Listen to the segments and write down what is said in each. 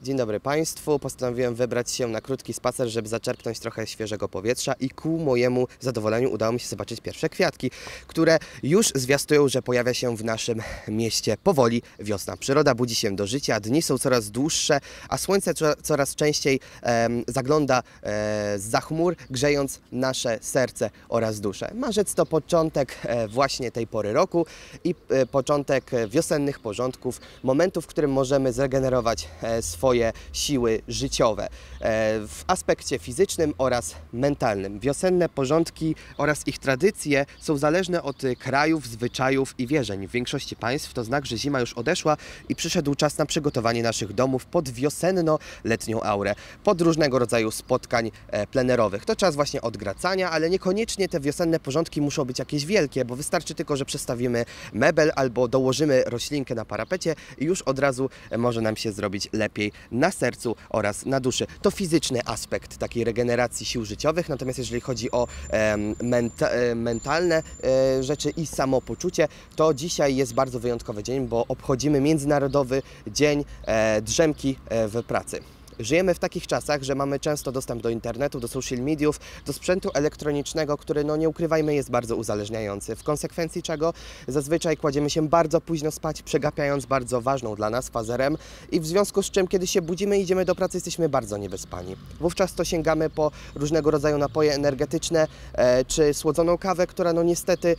Dzień dobry Państwu. Postanowiłem wybrać się na krótki spacer, żeby zaczerpnąć trochę świeżego powietrza i ku mojemu zadowoleniu udało mi się zobaczyć pierwsze kwiatki, które już zwiastują, że pojawia się w naszym mieście powoli wiosna. Przyroda budzi się do życia, dni są coraz dłuższe, a słońce coraz częściej zagląda zza chmur, grzejąc nasze serce oraz duszę. Marzec to początek właśnie tej pory roku i początek wiosennych porządków, momentu, w którym możemy zregenerować swoje siły życiowe w aspekcie fizycznym oraz mentalnym. Wiosenne porządki oraz ich tradycje są zależne od krajów, zwyczajów i wierzeń. W większości państw to znak, że zima już odeszła i przyszedł czas na przygotowanie naszych domów pod wiosenno-letnią aurę, pod różnego rodzaju spotkań plenerowych. To czas właśnie odgracania, ale niekoniecznie te wiosenne porządki muszą być jakieś wielkie, bo wystarczy tylko, że przestawimy mebel albo dołożymy roślinkę na parapecie i już od razu może nam się zrobić lepiej na sercu oraz na duszy. To fizyczny aspekt takiej regeneracji sił życiowych, natomiast jeżeli chodzi o mentalne rzeczy i samopoczucie, to dzisiaj jest bardzo wyjątkowy dzień, bo obchodzimy Międzynarodowy Dzień Drzemki w pracy. Żyjemy w takich czasach, że mamy często dostęp do internetu, do social mediów, do sprzętu elektronicznego, który, no nie ukrywajmy, jest bardzo uzależniający. W konsekwencji czego zazwyczaj kładziemy się bardzo późno spać, przegapiając bardzo ważną dla nas fazę REM i w związku z czym, kiedy się budzimy i idziemy do pracy, jesteśmy bardzo niewyspani. Wówczas to sięgamy po różnego rodzaju napoje energetyczne czy słodzoną kawę, która no niestety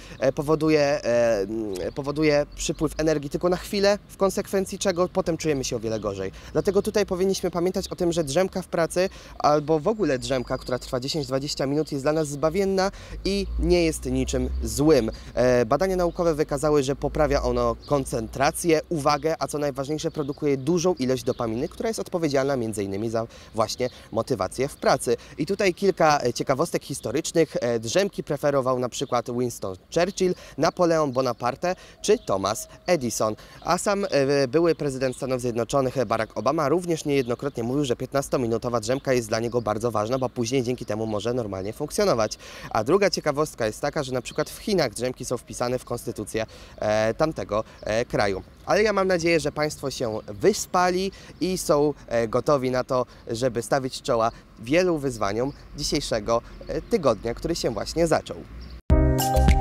powoduje przypływ energii tylko na chwilę, w konsekwencji czego potem czujemy się o wiele gorzej. Dlatego tutaj powinniśmy pamiętać o tym, że drzemka w pracy albo w ogóle drzemka, która trwa 10-20 minut, jest dla nas zbawienna i nie jest niczym złym. Badania naukowe wykazały, że poprawia ono koncentrację, uwagę, a co najważniejsze produkuje dużą ilość dopaminy, która jest odpowiedzialna m.in. za właśnie motywację w pracy. I tutaj kilka ciekawostek historycznych. Drzemki preferował na przykład Winston Churchill, Napoleon Bonaparte czy Thomas Edison. A sam były prezydent Stanów Zjednoczonych Barack Obama również niejednokrotnie mówił, że 15-minutowa drzemka jest dla niego bardzo ważna, bo później dzięki temu może normalnie funkcjonować. A druga ciekawostka jest taka, że na przykład w Chinach drzemki są wpisane w konstytucję tamtego kraju. Ale ja mam nadzieję, że Państwo się wyspali i są gotowi na to, żeby stawić czoła wielu wyzwaniom dzisiejszego tygodnia, który się właśnie zaczął.